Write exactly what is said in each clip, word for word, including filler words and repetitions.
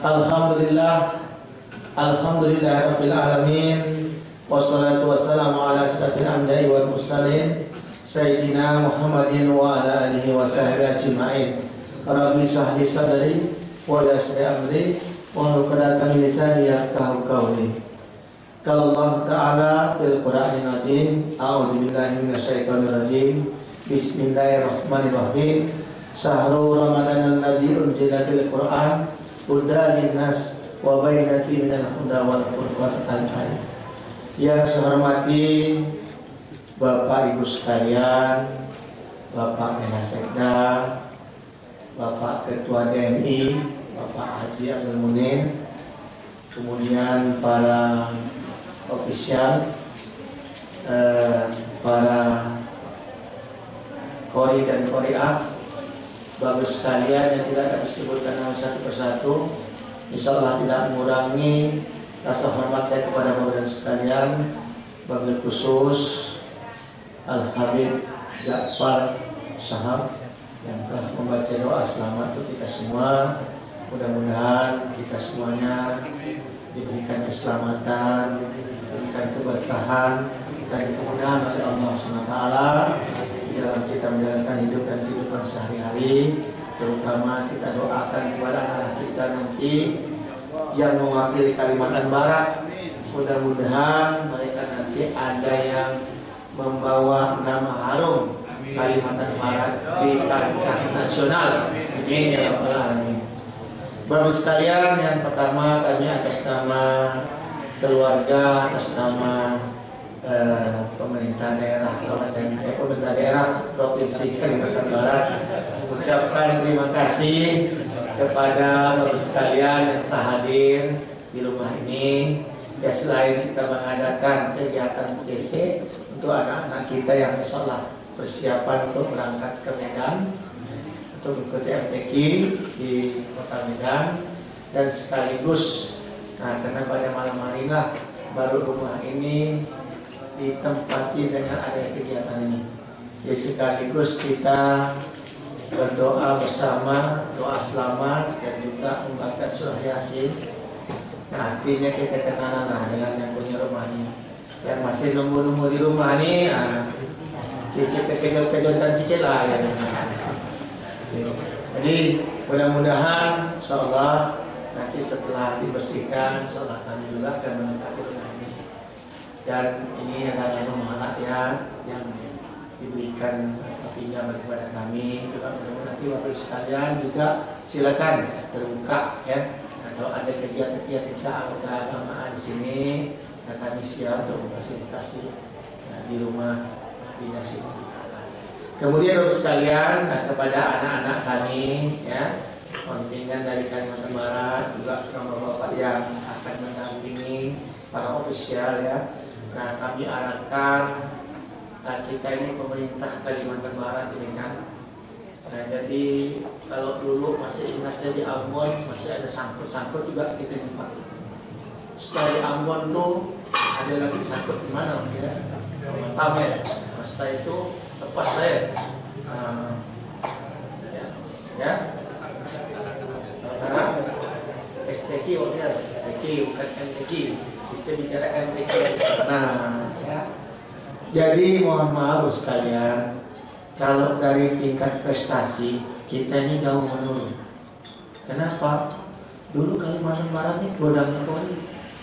Alhamdulillah, Alhamdulillah Rabbil Alamin. Wassalatu wassalamu ala asyrafil anbiya'i wal mursalin Sayyidina Muhammadin wa ala alihi wa sahbihi ajma'in. Rabbi shrah li sadri wa yassir amri wa uqdatan min lisani yafqahu qawli. Qala Allah Ta'ala bil Qur'anil Azim. A'udzu billahi minasyaitonir rajim. Bismillahirrahmanirrahim. Syahrul Ramadan allazi unzila fil Qur'an hudan linnas wa bayyinatin minal huda wal furqan al-ayat. Yang saya hormati Bapak Ibu sekalian, Bapak Menasekda, Bapak Ketua D M I, Bapak Haji Abdul Munin, kemudian para ofisial, eh, para kori dan koriah, Bapak sekalian yang tidak akan disebutkan nama satu persatu, insya Allah tidak mengurangi rasa hormat saya kepada Bapak dan sekalian. Wabil khusus Al-Habib Ja'far Shahab yang telah membaca doa selamat untuk kita semua. Mudah-mudahan kita semuanya diberikan keselamatan, diberikan keberkahan dan kemudahan oleh Allah subhanahu wa taala di dalam kita menjalankan hidup dan kehidupan sehari-hari. Terutama kita doakan kepada anak kita nanti yang mewakili Kalimantan Barat. Mudah-mudahan mereka nanti ada yang membawa nama harum Kalimantan Barat di kancah nasional. Amin ya rabbal alamin. Bapak sekalian, yang pertama kami atas nama keluarga, atas nama eh, pemerintah daerah Kabupaten eh, pemerintah daerah Provinsi Kalimantan Barat mengucapkan terima kasih kepada Bapak sekalian yang telah hadir di rumah ini. Ya, selain kita mengadakan kegiatan T C untuk anak-anak kita yang insya Allah persiapan untuk berangkat ke Medan untuk mengikuti M T Q di kota Medan, dan sekaligus nah karena pada malam hari lah baru rumah ini ditempati dengan adanya kegiatan ini, jadi sekaligus kita berdoa bersama, doa selamat dan juga membaca surah Yasin. Nah, artinya kita kenalan nah, dengan yang punya rumah ini. Yang masih nunggu-nunggu di rumah ini, nah, kita kejut-kejutkan sikit lah ya. Jadi mudah-mudahan insyaallah nanti setelah dibersihkan, insyaallah kami juga akan menempati rumah ini. Dan ini adalah rumah rakyat yang diberikan pinjaman kepada kami. Juga mudah-mudahan nanti Bapak sekalian juga silakan terbuka ya. Kalau ada kegiatan-kegiatan keagamaan di sini, nah kami siap untuk memfasilitasi nah, di rumah nah, dinas ini. Kemudian Bapak sekalian, nah, kepada anak-anak kami, ya, kontingen dari Kalimantan Barat, juga bapak-bapak yang akan mendampingi para ofisial, ya. Nah, kami arahkan, nah, kita ini pemerintah Kalimantan Barat ini kan. Nah, jadi kalau dulu masih ingat saya di Ambon masih ada sangkut-sangkut juga kita nih Pak. Setelah di Ambon tuh ada lagi sangkut di mana ya? Batam ya. Nah, setelah itu lepas saya. Nah, ya, ya. Karena S T Q ya, S T Q bukan M T Q. Kita bicara M T Q. Nah, ya. Jadi mohon maaf sekalian. Kalau dari tingkat prestasi kita ini jauh menurun. Kenapa? Dulu Kalimantan Barat ini godangnya kori.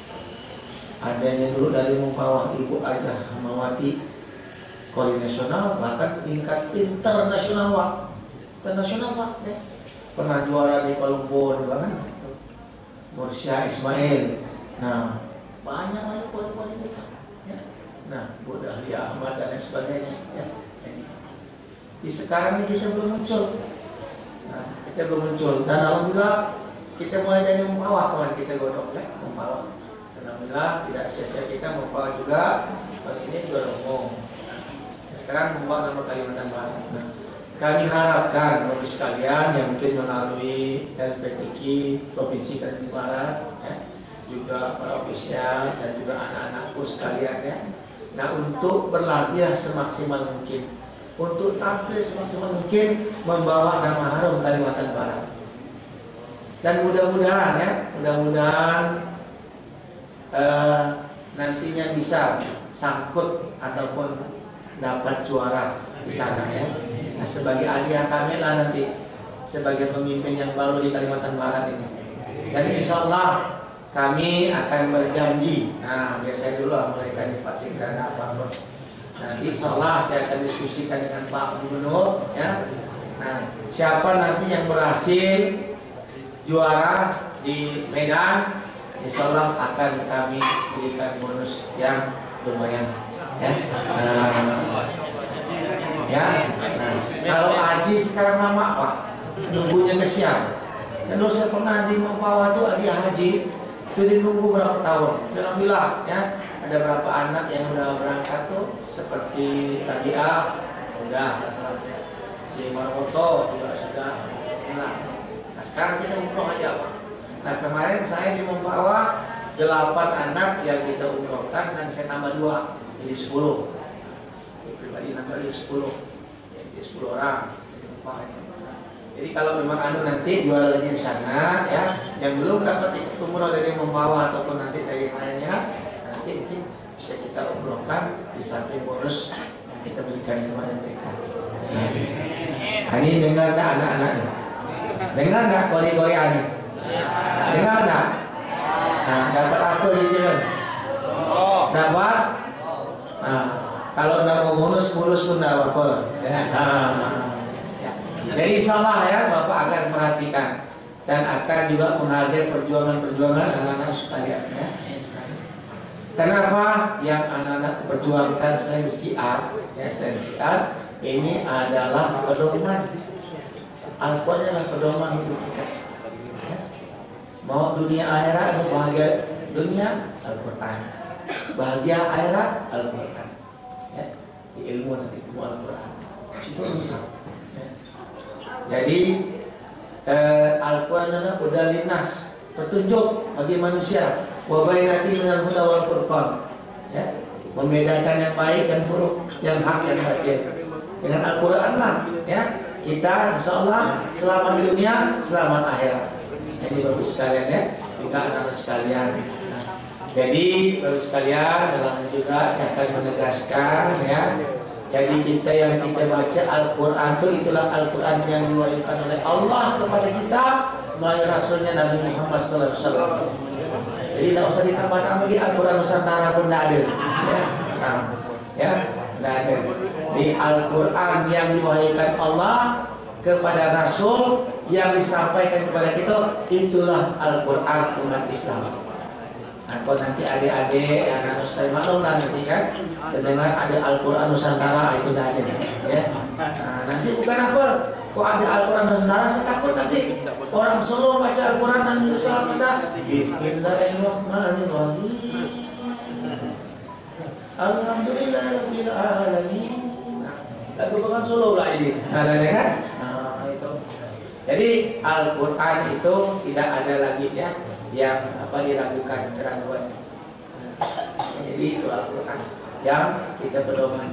Adanya dulu dari Mumpawah Ibu Ajah Hamawati, kori nasional, bahkan tingkat internasional Pak. Internasional Pak, ya. Pernah juara di Kuala Lumpur juga kan? Mursya Ismail. Nah, banyak lagi kori-kori kita. Ya. Nah, Bu Dahlia Ahmad dan lain sebagainya. Ya. Di sekarang ini kita belum muncul, nah, kita belum muncul. Dan alhamdulillah kita mulai dari Mumpawah kemarin kita godok ya, Mumpawah. Dan alhamdulillah tidak sia-sia kita Mumpawah juga. Pas ini juga umum. Nah, sekarang Mumpawah nama Kalimantan Barat. Nah, kami harapkan Bapak sekalian yang mungkin melalui L P T Q Provinsi Kalimantan Barat, ya, juga para ofisial dan juga anak-anakku sekalian ya. Nah, untuk berlatih semaksimal mungkin, untuk tampil semaksimal mungkin membawa nama harum Kalimantan Barat. Dan mudah-mudahan ya, mudah-mudahan uh, nantinya bisa sangkut ataupun dapat juara di sana ya. Nah, sebagai hadiah kami lah nanti sebagai pemimpin yang baru di Kalimantan Barat ini. Dan insya Allah kami akan berjanji. Nah, biar saya dulu mulai kan Pak Sikda apa pun. Nanti insya Allah saya akan diskusikan dengan Pak Gubernur ya. Nah, siapa nanti yang berhasil juara di Medan, insya Allah akan kami berikan bonus yang lumayan ya. Nah, ya. Nah, kalau haji sekarang lama Pak, nunggunya kesian. Kalau saya pernah di Mempawah tuh hadiah haji itu dinunggu berapa tahun. Alhamdulillah ya, ada berapa anak yang udah berangkat tuh seperti Tabiah, udah selesai. Si Marwoto juga sudah. Nah, nah sekarang kita umroh aja Pak. Nah kemarin saya di Mempawah delapan anak yang kita umrohkan dan saya tambah dua jadi sepuluh. Nah, pribadi nambah jadi sepuluh, jadi sepuluh orang. Jadi kalau memang anu nanti jual lagi di sana ya, yang belum dapat tiket umroh dari Mempawah ataupun nanti dari yang lainnya, nanti mungkin bisa kita umrohkan di samping bonus yang kita berikan kepada mereka. Nah, ini dengar tak anak-anak ini? Dengar tak kori-kori ini? Dengar tak? Nah, dapat apa jadi? Dapat? Nah, kalau tidak mau bonus, bonus pun tidak apa-apa. Ya. Nah. Jadi insya Allah ya Bapak akan perhatikan dan akan juga menghargai perjuangan-perjuangan anak-anak sekalian ya. Kenapa yang anak-anak perjuangkan selain syiar ya, selain syiar ini adalah pedoman. Al-Quran adalah pedoman untuk kita ya. Mau dunia akhirat, mau bahagia dunia Al-Quran, bahagia akhirat Al-Quran ya. Di ilmu nanti ilmu Al-Quran itu ya. Jadi eh, Al-Quran adalah huda linnas, petunjuk bagi manusia, wa bainati minal huda wal furqan ya, membedakan yang baik dan buruk, yang hak yang batil. Dengan Al-Quran lah ya, kita insyaallah selamat dunia, selamat akhirat. Jadi Bapak sekalian ya, juga anak-anak sekalian. Nah, jadi Bapak sekalian, dalam juga saya akan menegaskan ya. Jadi kita yang kita baca Al-Quran itu itulah Al-Quran yang diwahyukan oleh Allah kepada kita melalui Rasulnya Nabi Muhammad sallallahu alaihi wasallam. Jadi tidak usah ditambah-tambah di Al-Quran Nusantara pun tidak ada. Ya, nah, ya, tidak ada. Di Al-Quran yang diwahyukan Allah kepada Rasul yang disampaikan kepada kita itulah Al-Quran umat Islam. Nah, kalau nanti adik-adik yang harus dari maklum lah nanti kan, dengar ada Al-Quran Nusantara itu tidak ada, ya. Nah, nanti bukan apa, kok ada Al-Quran Nusantara saya takut nanti orang Solo baca Al-Quran dan Nusantara kita Bismillahirrahmanirrahim, Alhamdulillahirabbil alamin. Nah, lagu bukan Solo lah ini, ada ya kan? Nah, itu. Jadi Al-Quran itu tidak ada lagi ya yang apa diragukan keraguan. Jadi itu Al-Quran yang kita pedoman.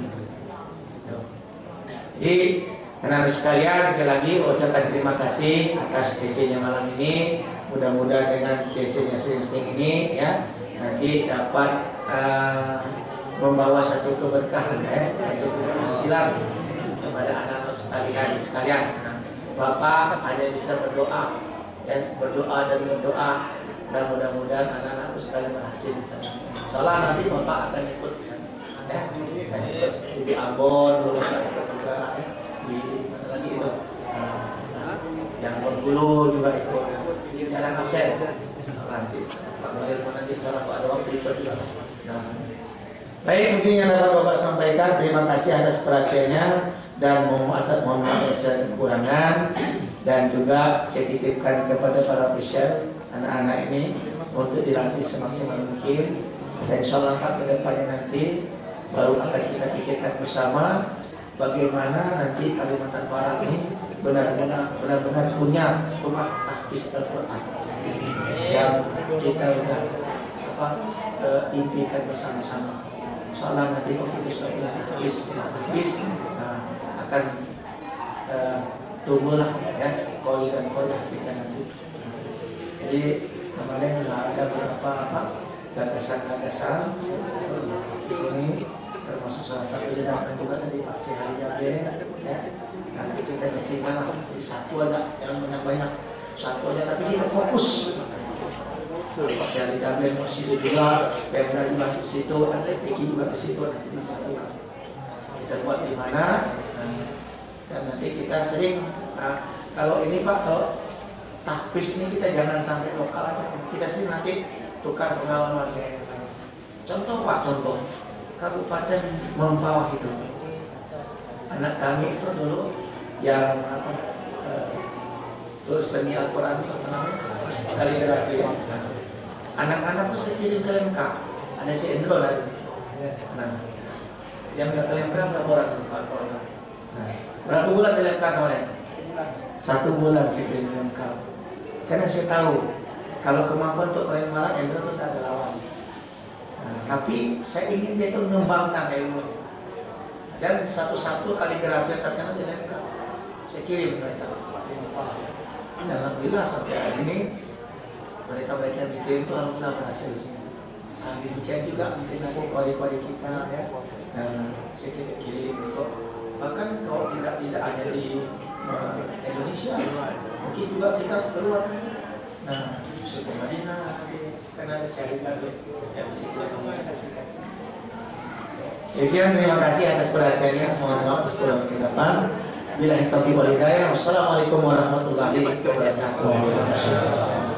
Jadi anak-anak sekalian sekali lagi ucapkan terima kasih atas T C-nya malam ini. Mudah-mudahan dengan T C-nya sering-sering ini ya nanti dapat uh, membawa satu keberkahan ya, satu keberhasilan kepada anak-anak sekalian sekalian. Nah, Bapak hanya bisa berdoa ya, berdoa dan berdoa. Dan mudah-mudahan anak-anakku sekalian berhasil di sana. Soalnya nanti Bapak akan ikut di sana. Ya, akan ikut di Ambon, boleh ikut juga ya. Di mana lagi itu? Nah, yang Bengkulu juga ikut. Di Jalan Absen. Nanti Pak Malir pun nanti salah Pak ada waktu ikut juga. Nah, baik mungkin yang dapat Bapak sampaikan. Terima kasih atas perhatiannya dan mohon maaf mohon maaf atas kekurangan dan juga saya titipkan kepada para official anak-anak ini untuk dilatih semaksimal mungkin dan insyaallah ke depannya nanti baru akan kita pikirkan bersama bagaimana nanti Kalimantan Barat ini benar-benar benar-benar punya rumah tahfiz Al-Quran yang kita sudah apa e, impikan bersama-sama. Insyaallah nanti kalau kita sudah punya tahfiz, tahfiz nah, akan e, tumbuhlah ya koi dan koi kita nanti. Jadi kemarin sudah ada beberapa apa gagasan-gagasan di sini, termasuk salah satu yang datang juga dari Pak Sehari Jabe, ya. Nanti kita kecilkan lah, jadi satu aja, jangan banyak-banyak, satu aja, tapi kita fokus. Pak Sehari Jabe mau situ juga, Pemda juga di situ, ada T K I juga di situ, nanti disatukan. Kita buat di mana, dan nanti kita sering, nah, kalau ini Pak, kalau tahfiz ini kita jangan sampai lokal aja, kita sering nanti tukar pengalaman kayak yang lain. Contoh Pak, contoh Kabupaten Mempawah itu, anak kami itu dulu yang apa, uh, tulis seni Al-Quran apa namanya, kaligrafi ya. Anak-anak tuh saya kirim ke Lemkap, ada si Endro lah. Nah, yang nggak ke Lemkap berapa orang? Nah, berapa bulan di Lemkap kemarin? Satu bulan saya kirim ke Lemkap. Karena saya tahu kalau kemampuan untuk kalian malah Endro itu tak ada lawan. Nah, tapi saya ingin dia itu mengembangkan ilmunya. Dan satu-satu kaligrafi yang terkenal di Lemkap saya kirim mereka. Dan alhamdulillah sampai hari ini mereka-mereka yang bikin itu alhamdulillah berhasil semua. Nah, demikian juga mungkin nanti kode-kode kita ya. Nah, saya kirim untuk bahkan kalau tidak tidak hanya di uh, Indonesia, mungkin juga kita keluar negeri. Nah, sudah Madinah, karena ada Syahid Gabe yang bisa kita komunikasikan. Demikian, terima kasih atas perhatiannya. Mohon maaf atas kurang kegagapan. Billahi taufiq wal hidayah. Wassalamualaikum warahmatullahi wabarakatuh.